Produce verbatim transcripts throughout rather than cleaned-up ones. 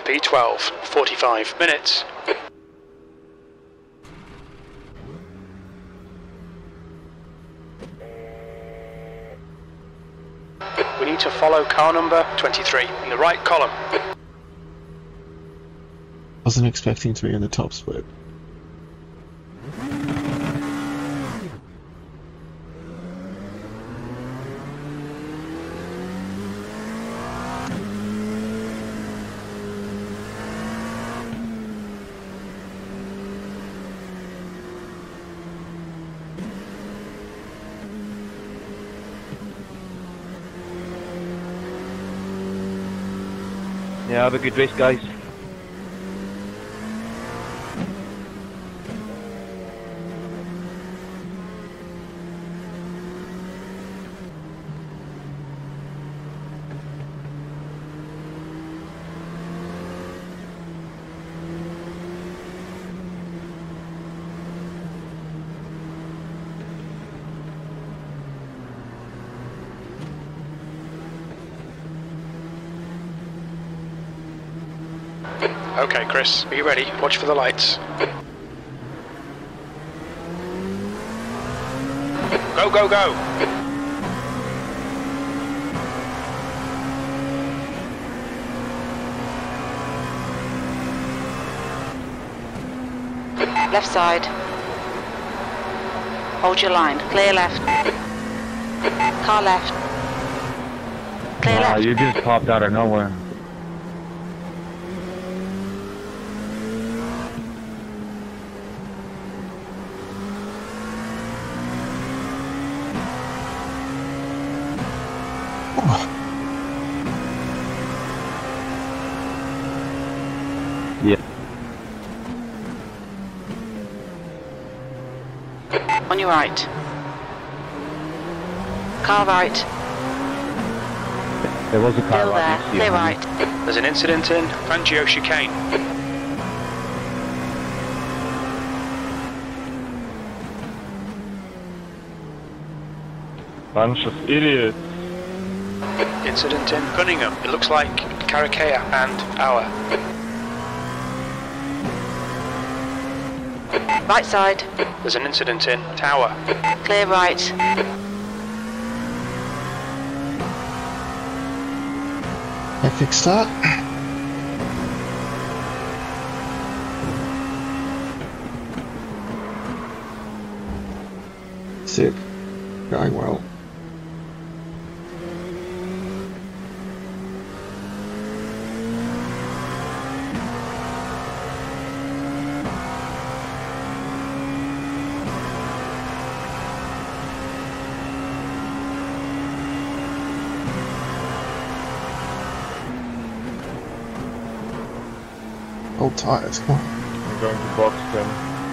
P twelve, forty-five minutes. We need to follow car number twenty-three in the right column. Wasn't expecting to be in the top split. Yeah, have a good race, guys. Okay, Chris, are you ready? Watch for the lights. Go, go, go! Left side. Hold your line. Clear left. Car left. Clear Ah, left. you just popped out of nowhere. Yeah. On your right. Car right. There was a car Still right there. next to you. Clear right. There's an incident in Fangio chicane. Bunch of idiots. Incident in Cunningham. It looks like Karakea and our. Right side. There's an incident in Tower. Clear right. Epic start. Sick. Going well. Old tires, come on. I'm going to box them.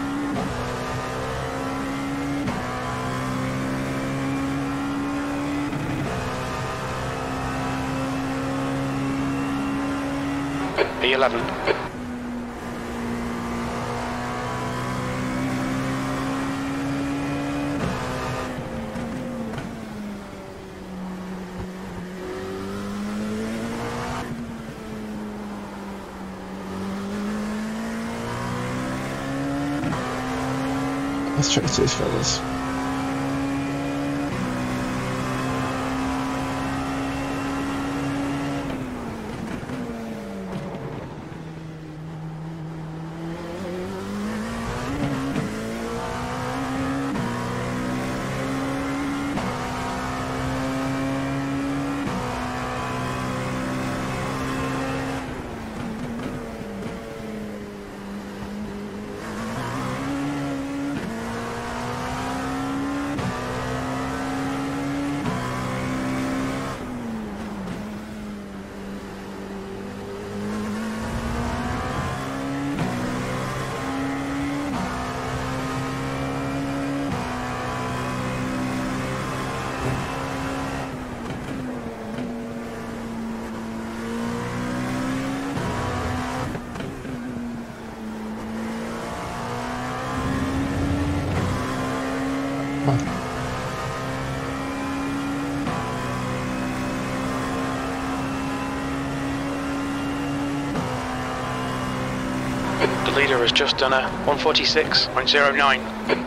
P eleven. Let's chase these fellas. The leader has just done a one forty-six point zero nine.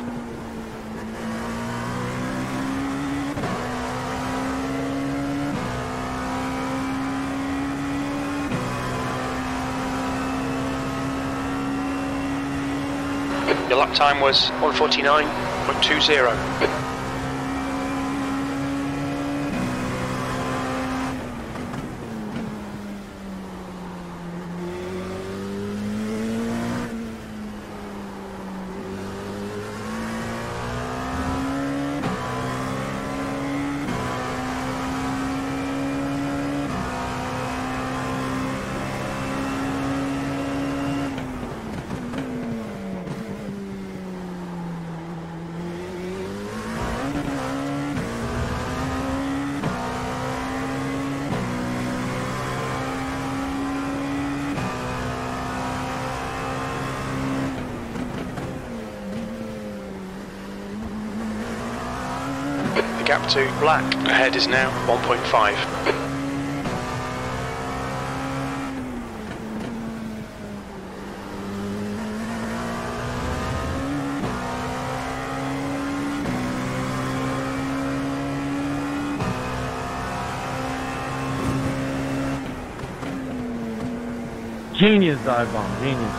Your lap time was one forty-nine point two zero. The gap to black ahead is now one point five. Genius dive bomb, genius.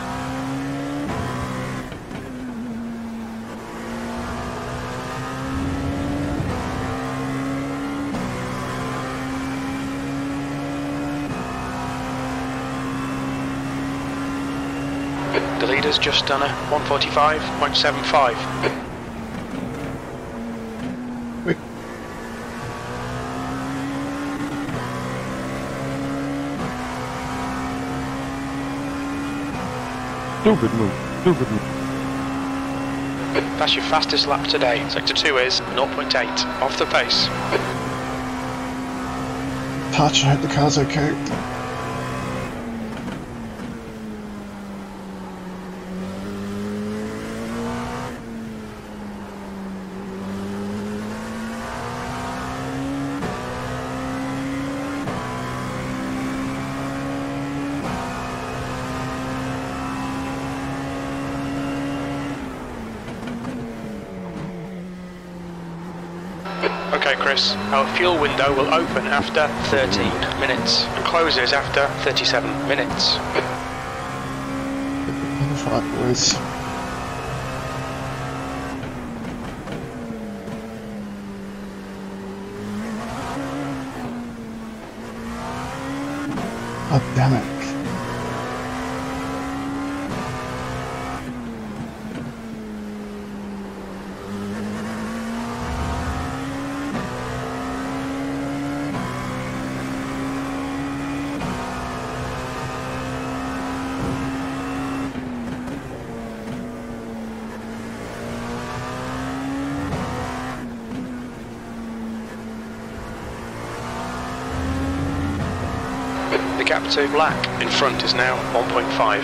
The leader's just done a one forty-five point seven five. Quick. Stupid move, stupid move. That's your fastest lap today. Sector two is zero point eight, off the pace. Touch, I hope the car's okay. Okay, Chris, our fuel window will open after thirteen minutes and closes after thirty-seven minutes. On the fight, boys. Oh, damn it. The gap to black in front is now one point five.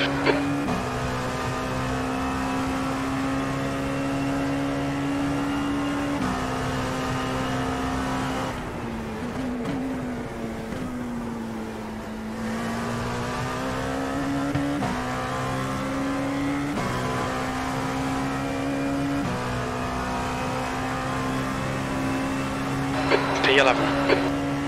P eleven.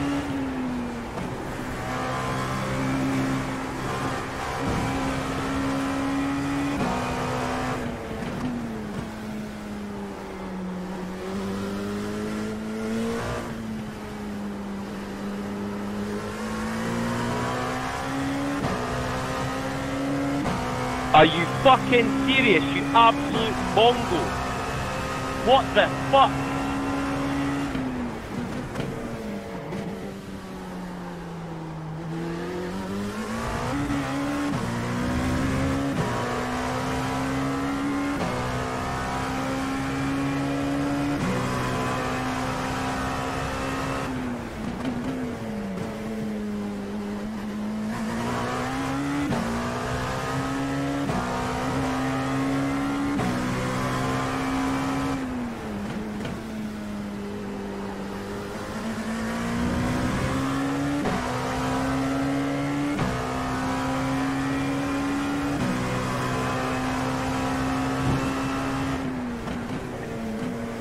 Are you fucking serious, you absolute mongo? What the fuck?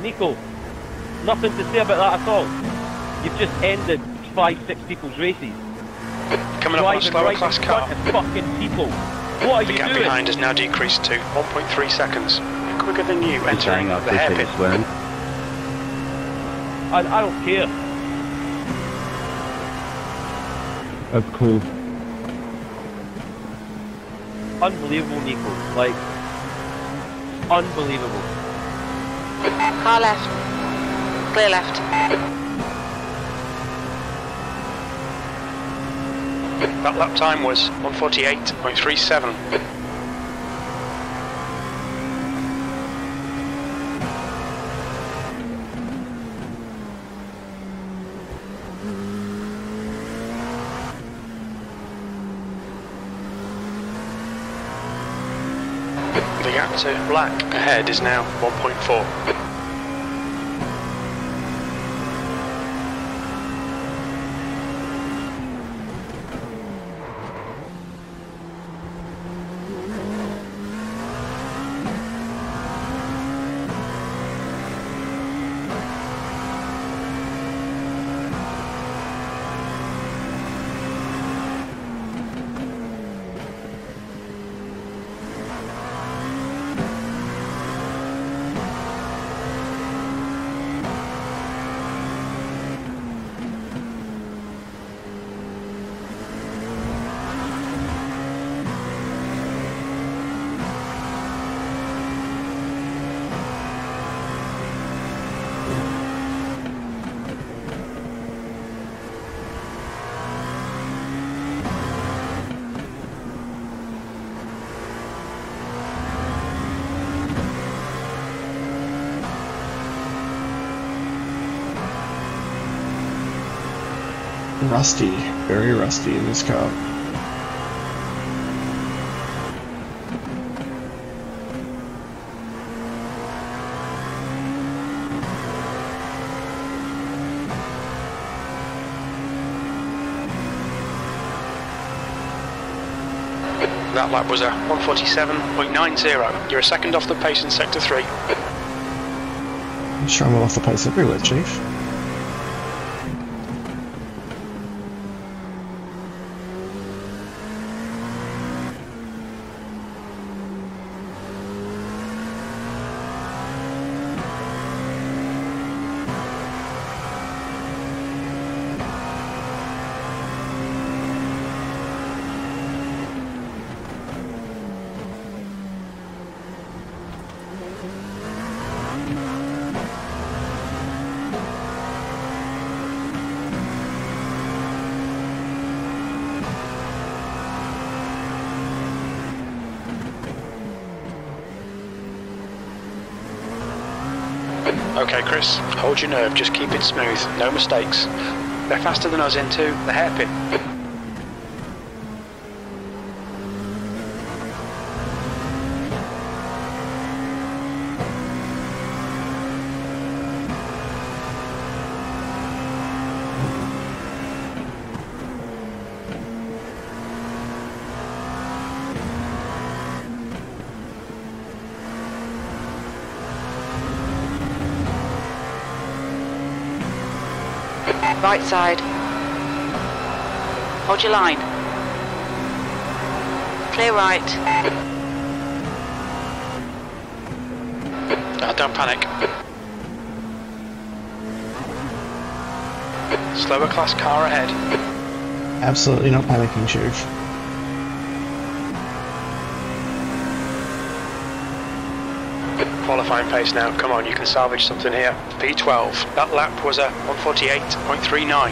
Nico, nothing to say about that at all. You've just ended five, six people's races. Coming up on a slower right class in car. front of fucking people. What are The you gap doing? behind has now decreased to one point three seconds. Quicker than you entering Saying the hairpin. well. I, I don't care. That's cool. Unbelievable, Nico. Like, unbelievable. Car left. Clear left. That lap time was one forty-eight point three seven. The gap to black ahead is now one point four. Rusty. Very rusty in this car. That lap was a one forty-seven point nine zero. You're a second off the pace in sector three. I'm sure I'm off the pace everywhere, Chief. Okay, Chris, hold your nerve, just keep it smooth, no mistakes. They're faster than us into the hairpin. Right side. Hold your line. Clear right. Uh, don't panic. Slower class car ahead. Absolutely not panicking, Chief. Qualifying pace now, come on, you can salvage something here. P twelve, that lap was a one forty-eight point three nine.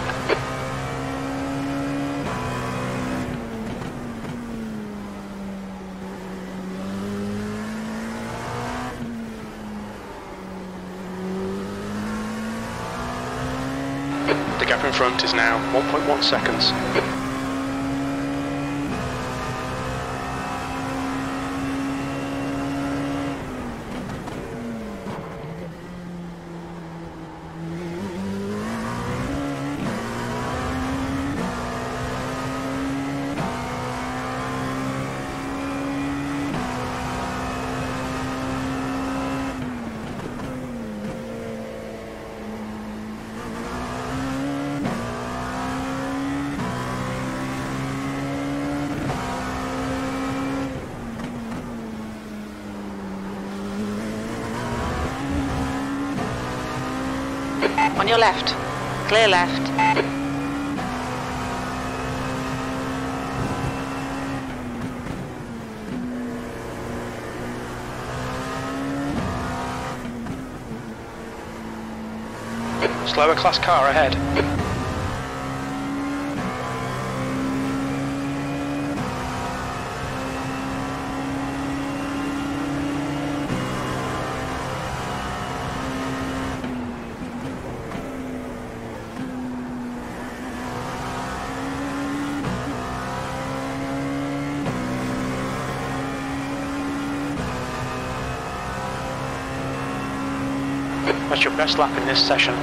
The gap in front is now one point one seconds. On your left. Clear left. Slower class car ahead. That's your best lap in this session.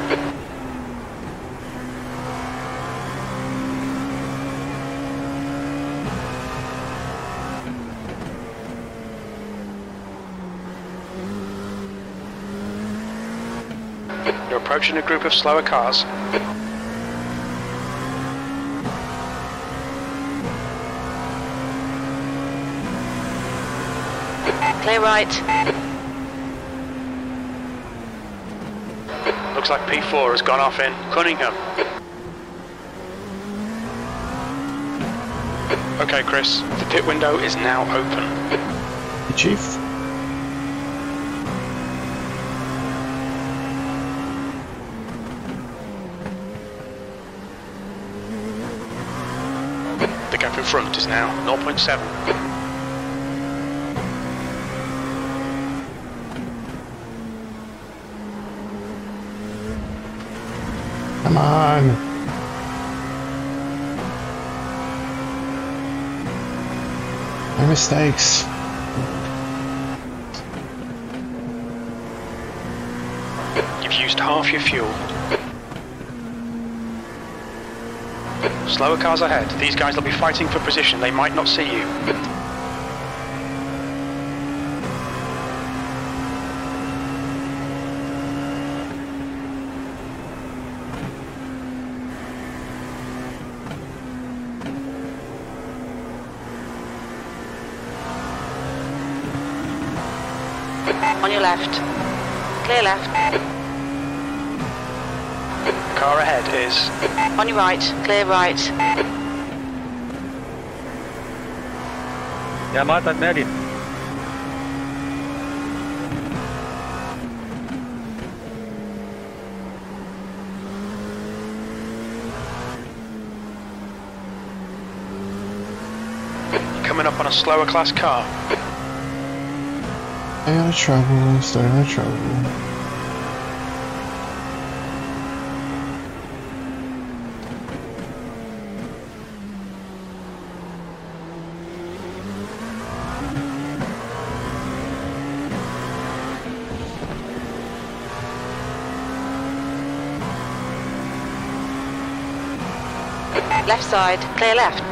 You're approaching a group of slower cars. Clear right. Looks like P four has gone off in Cunningham. Okay, Chris, the pit window is now open. Hey, Chief. The gap in front is now zero point seven. Come on. My mistakes. You've used half your fuel. Slower cars ahead. These guys will be fighting for position. They might not see you. On your left. Clear left. Car ahead is... On your right. Clear right. Ja, maat, dat merk je. Coming up on a slower class car. Stay out of trouble, stay out of trouble. Left side. Clear left.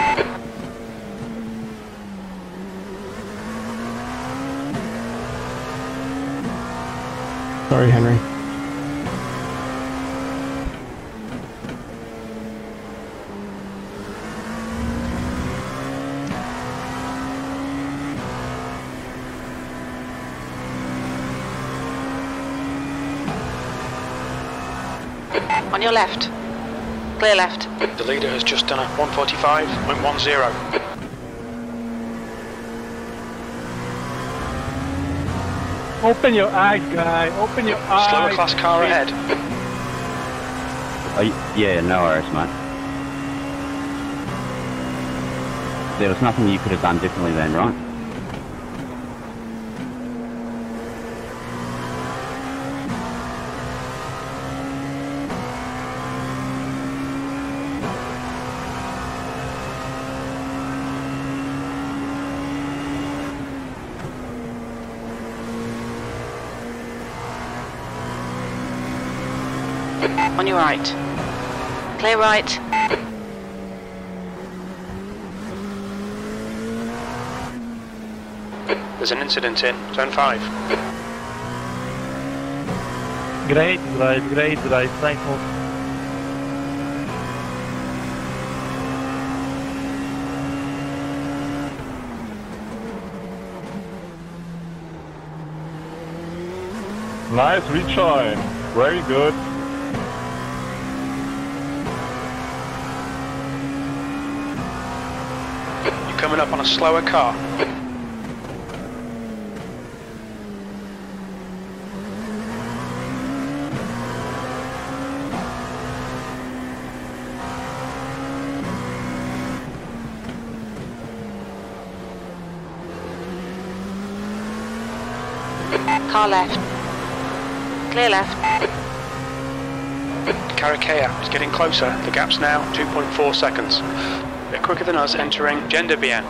Sorry, Henry. On your left. Clear left. The leader has just done a one forty-five point one zero. Open your eyes, guy. Open your eyes. Slower class car ahead. Oh, yeah, no worries, mate. There was nothing you could have done differently then, right? On your right. Clear right. There's an incident in Zone five. Great drive, great drive. Thank you. Nice rejoin. Very good. Coming up on a slower car. Car left. Clear left. Caracalla is getting closer. The gap's now two point four seconds. A bit quicker than us entering Gender Bien.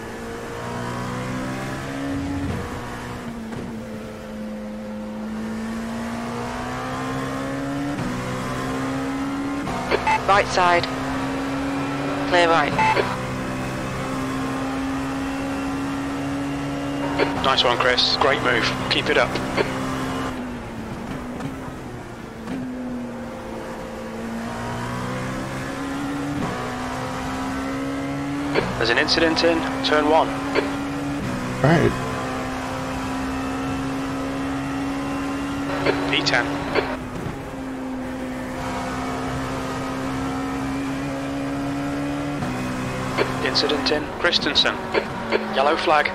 Right side. Clear right. Nice one, Chris. Great move. Keep it up. There's an incident in turn one. Right. P ten. Incident in Christensen. Yellow flag.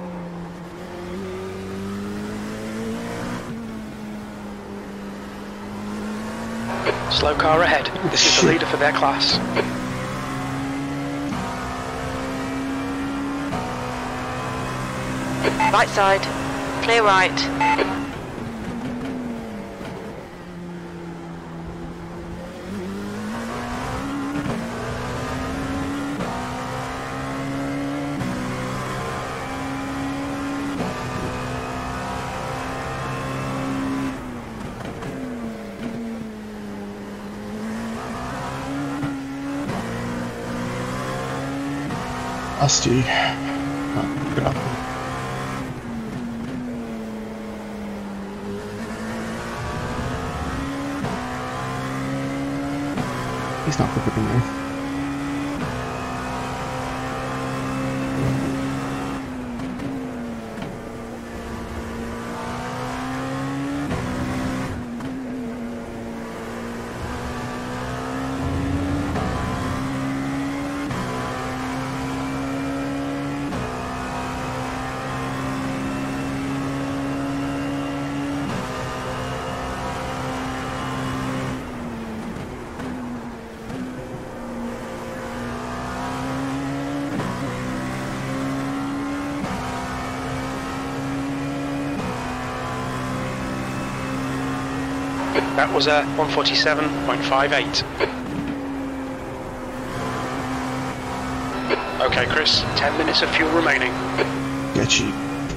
Slow car ahead. This is the leader for their class. Right side. Clear right. Rusty. Oh, good up. He's not quicker than me. That was a one forty-seven point five eight. Okay, Chris, ten minutes of fuel remaining. Get you.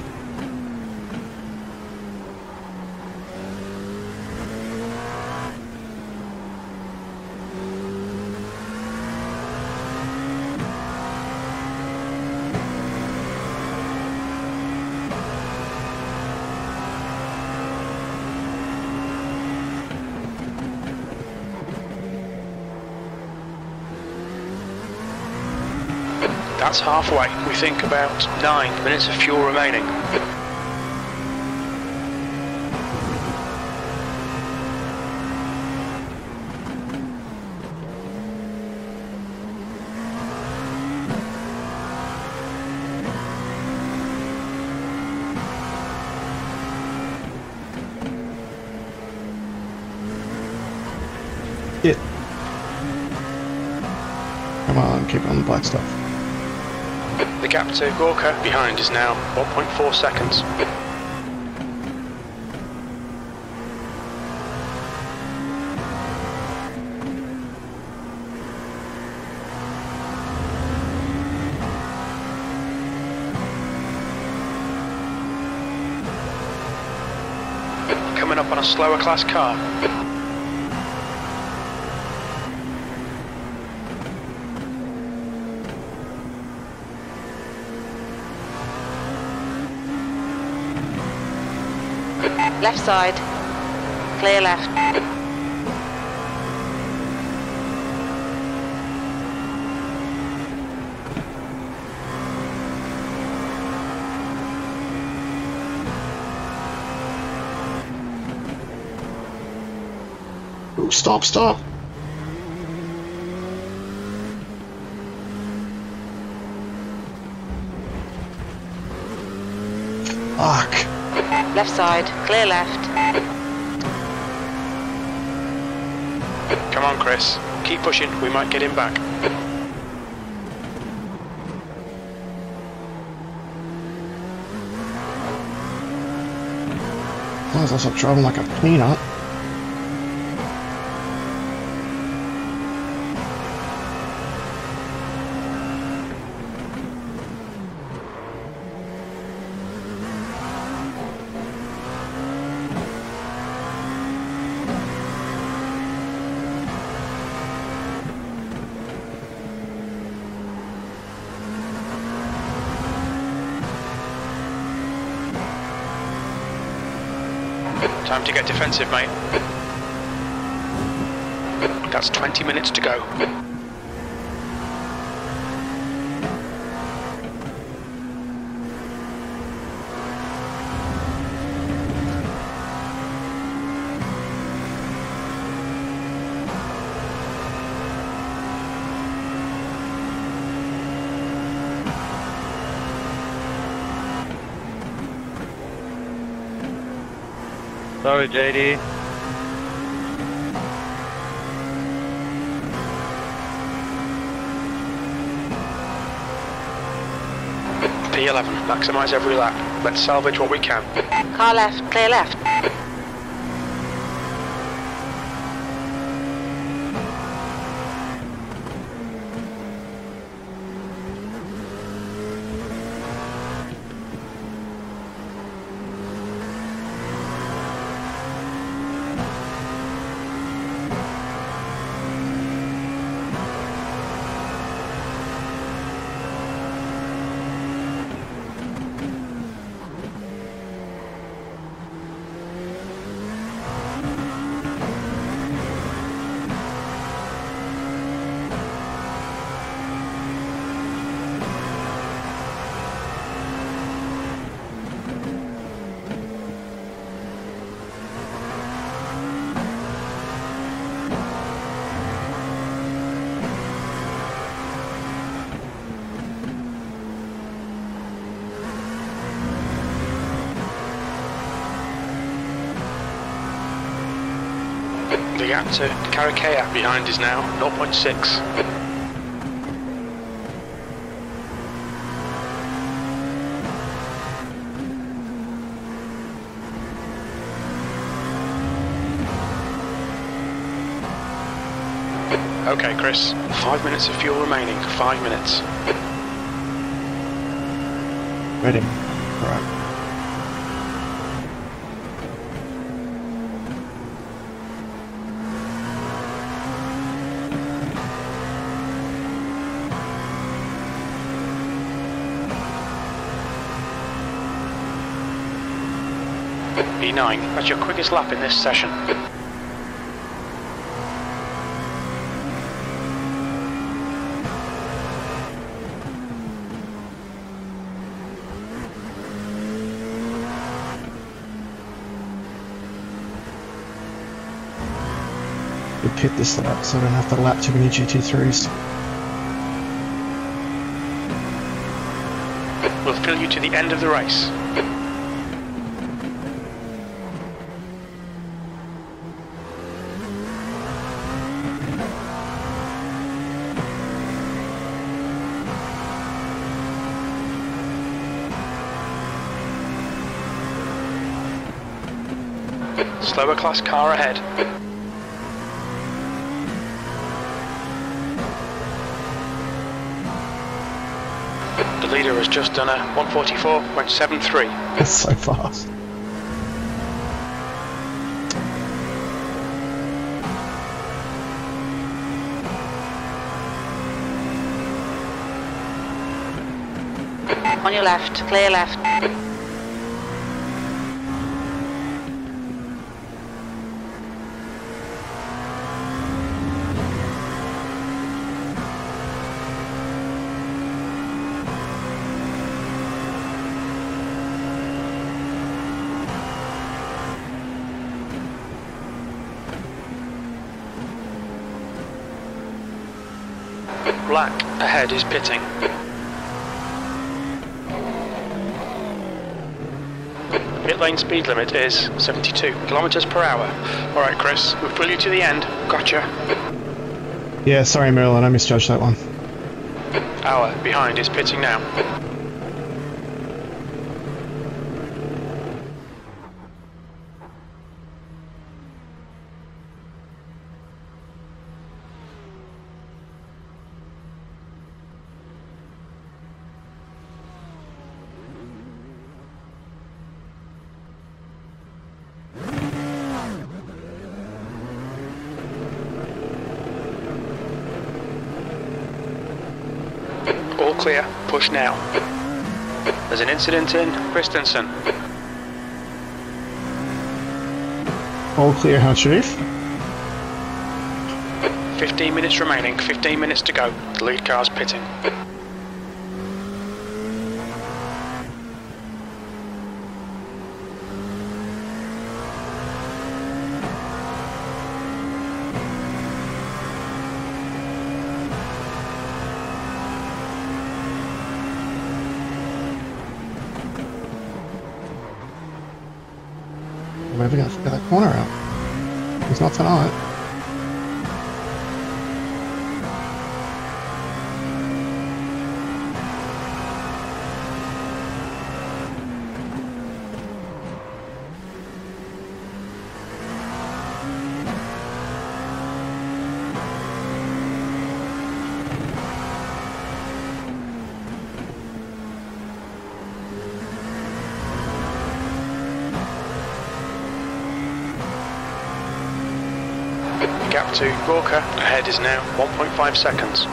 That's halfway. We think about nine minutes of fuel remaining. Yeah. Come on, keep on the black stuff. The gap to Gorka behind is now one point four seconds. Coming up on a slower class car. Left side. Clear left. Oh, stop, stop. Fuck. Left side, clear left. Come on, Chris. Keep pushing. We might get him back. Might as well stop driving like a peanut. Time to get defensive, mate. That's twenty minutes to go. Sorry, J D. P eleven, maximise every lap. Let's salvage what we can. Car left, clear left. The gap to Huracan behind is now zero point six. Okay, Chris. Five minutes of fuel remaining. Five minutes. Ready. Right. E nine, that's your quickest lap in this session. We pit this lap so I don't have to lap too many G T threes. We'll fill you to the end of the race. Slower class car ahead. The leader has just done a one forty-four point seven three. It's so fast. On your left, clear left. Black ahead is pitting. Pit lane speed limit is seventy-two kilometers per hour. Alright Chris, we'll pull you to the end. Gotcha. Yeah, sorry Marilyn, I misjudged that one. Hour behind is pitting now. All clear, push now. There's an incident in Christensen. All clear, how Chief? fifteen minutes remaining, fifteen minutes to go. The lead car's pitting. Maybe I figure that corner out. It's not tonight. Gap to Gorka, ahead is now one point five seconds.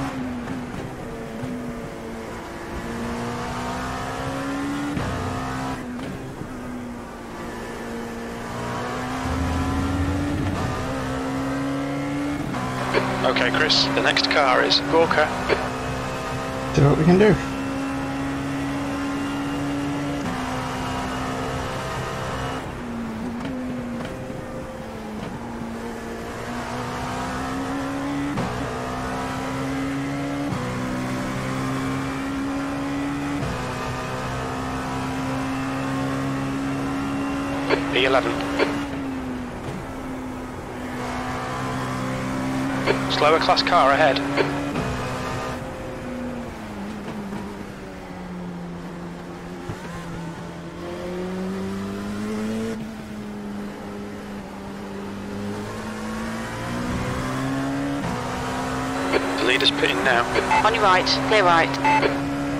Okay Chris, the next car is Gorka. See what we can do. E eleven. Slower class car ahead. The leader's pitting now. On your right, clear right.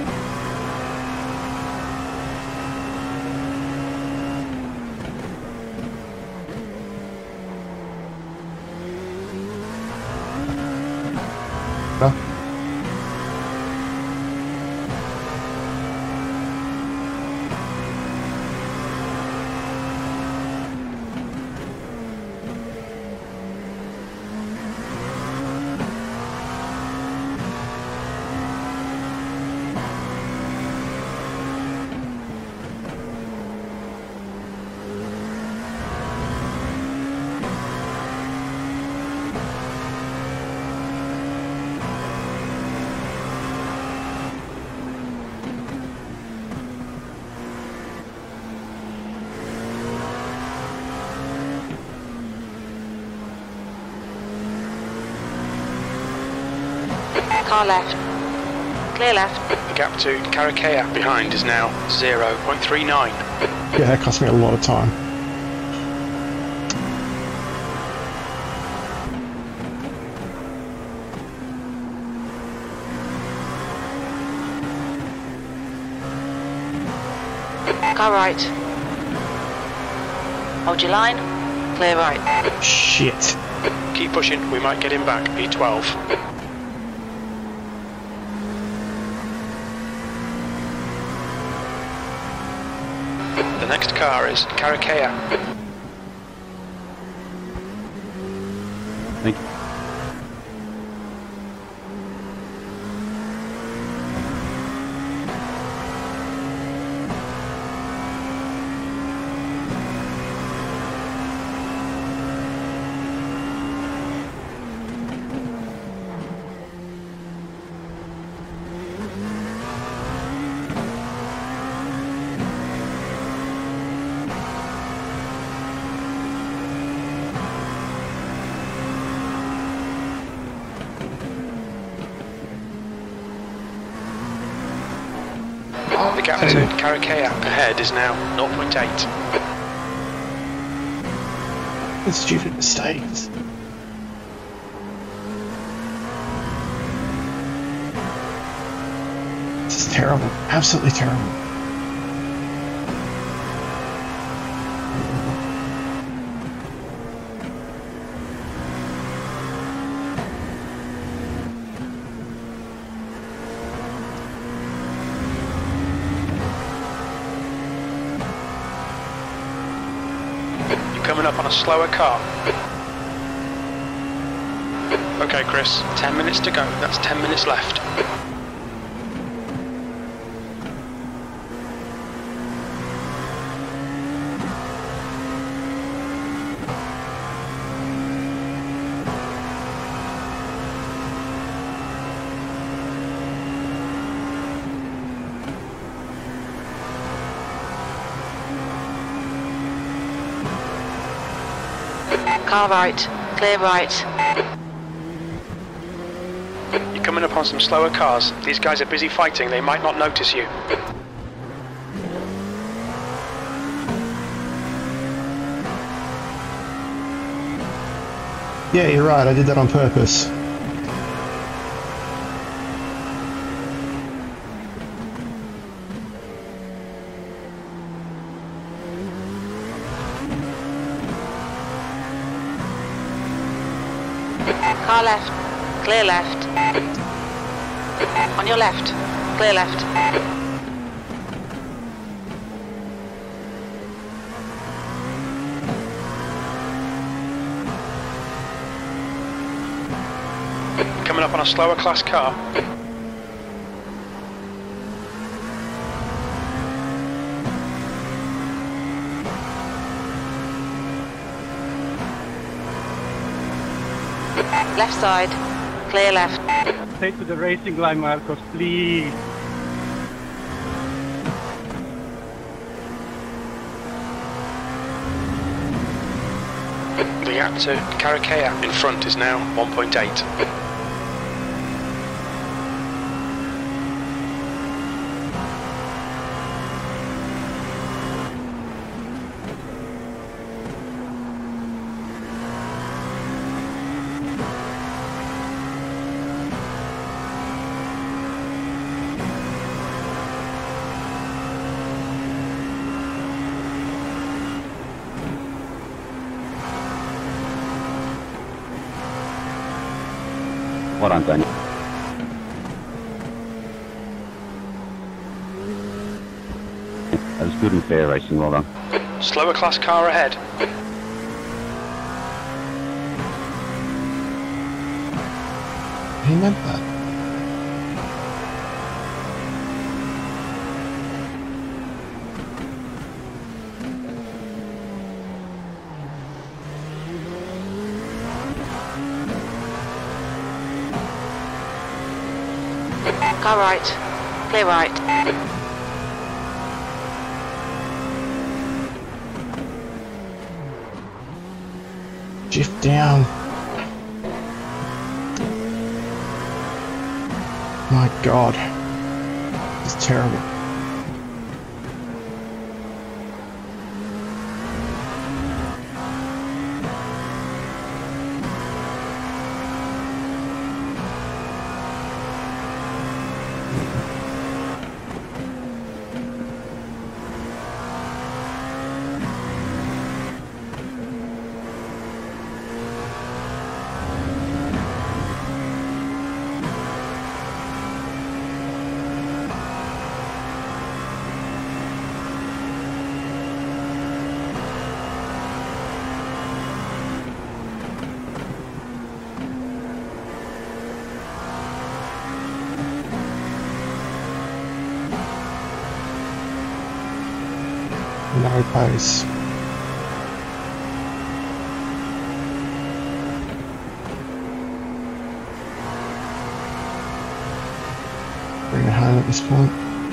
Car left. Clear left. The gap to Karakea behind is now zero point three nine. Yeah, that cost me a lot of time. Car right. Hold your line. Clear right. Shit. Keep pushing, we might get him back. E twelve. The next car is Karakea. Thank you. The gap to Huracan ahead is now zero point eight. It's stupid mistakes. This is terrible. Absolutely terrible. Coming up on a slower car. Okay, Chris, ten minutes to go. That's ten minutes left. Car right, clear right. You're coming up on some slower cars. These guys are busy fighting, they might not notice you. Yeah, you're right, I did that on purpose. Car left, clear left. On your left, clear left. Coming up on a slower class car. Left side, clear left. Stay to the racing line, Marcos, please. The gap to Huracan in front is now one point eight. Well done, Daniel. That was good and fair racing, well done. Slower class car ahead. He meant that. Car right, clear right. Shift down. My God. It's terrible. No pace. Bring it home at this point.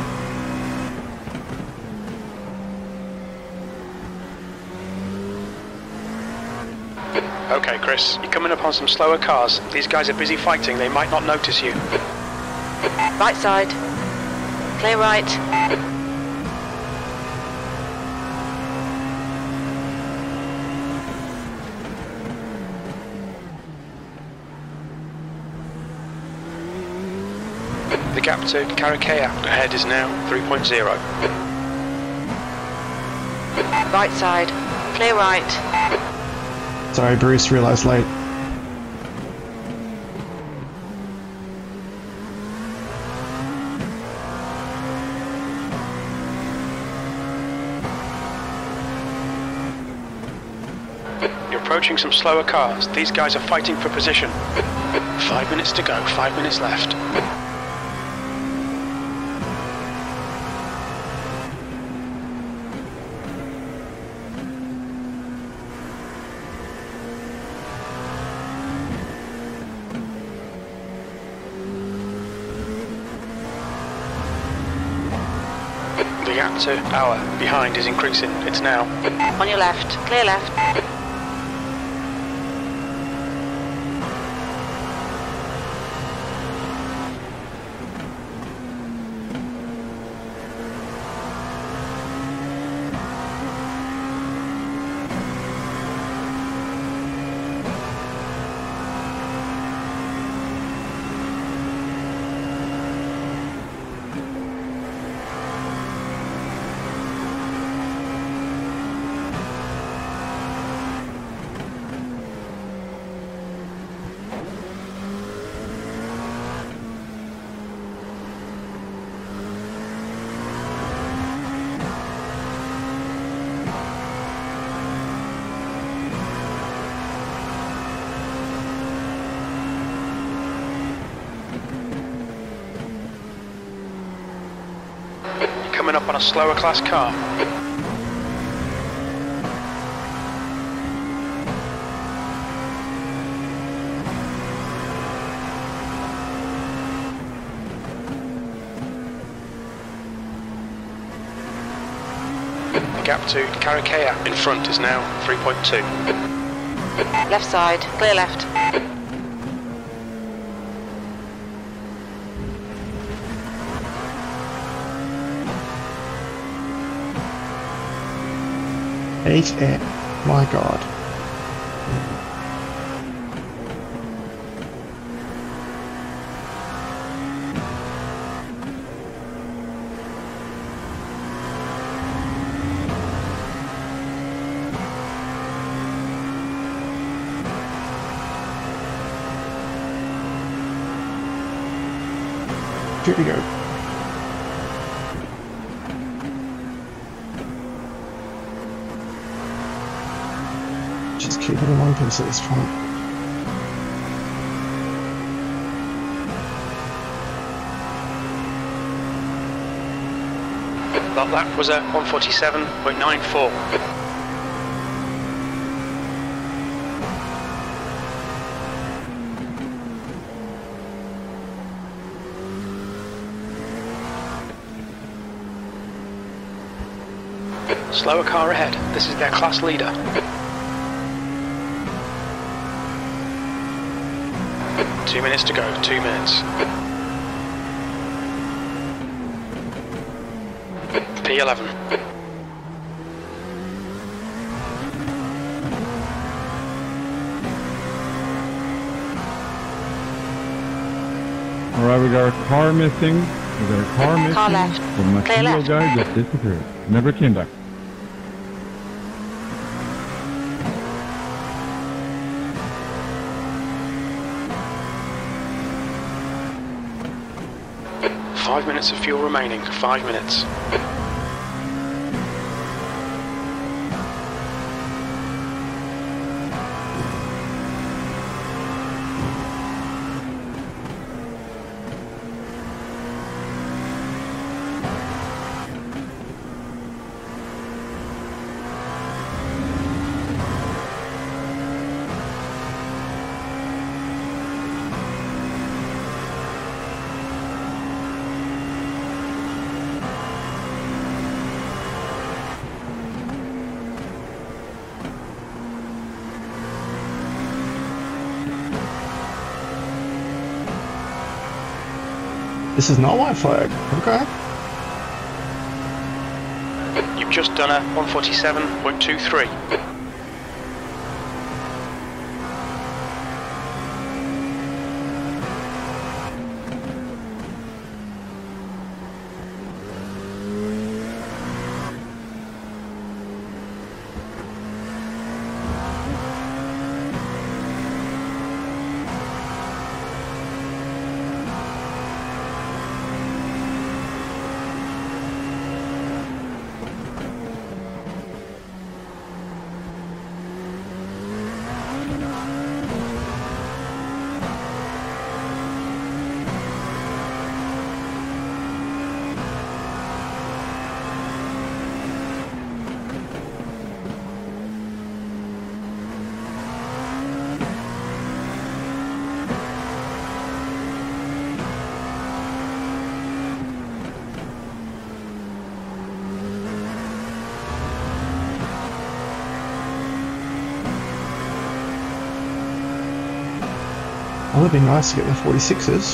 Okay, Chris, you're coming up on some slower cars. These guys are busy fighting, they might not notice you. Right side, clear right. Gap to Caraquea. Ahead is now three point zero. Right side. Clear right. Sorry, Bruce, realised late. You're approaching some slower cars. These guys are fighting for position. Five minutes to go, five minutes left. The gap to our behind is increasing. It's now. On your left. Clear left. Coming up on a slower class car. The gap to Caraquea in front is now three point two. Left side. Clear left. Hate it. My god. Here we go. Just keep it in one piece at this point. That lap was at one forty-seven point nine four. Slower car ahead. This is their class leader. Two minutes to go, two minutes. P eleven. Alright, we got a car missing. We got a car missing. Car left. The my Clear Machino left. guy just disappeared. Never came back. Five minutes of fuel remaining, five minutes. This is not white flag. Okay. You've just done a one forty-seven point two three. Well, it'd be nice to get the forty-sixes.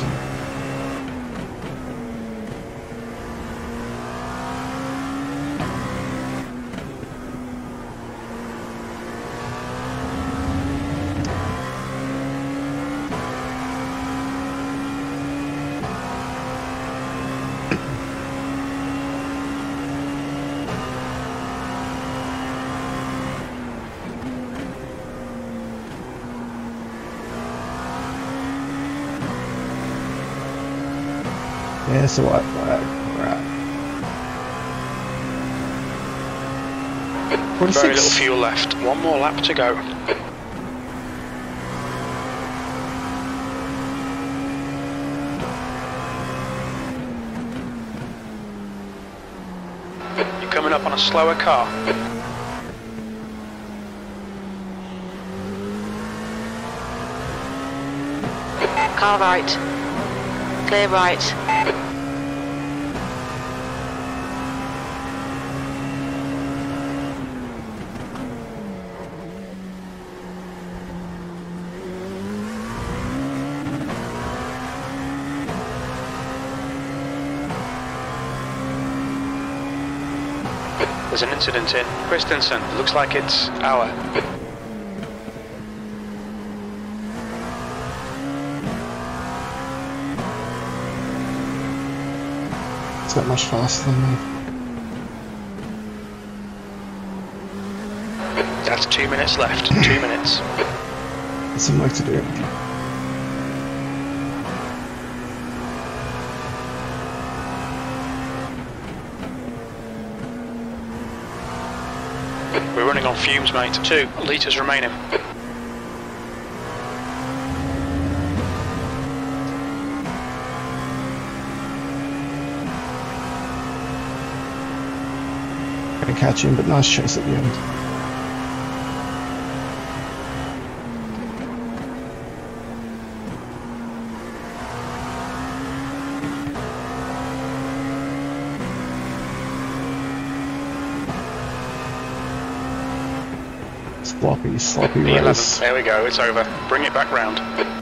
Yeah, it's a white flag. Right. forty-six. Very little fuel left. One more lap to go. You're coming up on a slower car. Car right. Clear right. There's an incident in Christensen. Looks like it's our. It's not much faster than me. That's two minutes left. Two minutes. There's some work to do. We're running on fumes, mate. Two litres remaining. Gonna catch him, but nice chase at the end. Sloppy, sloppy The eleven. race. There we go. It's over. Bring it back round.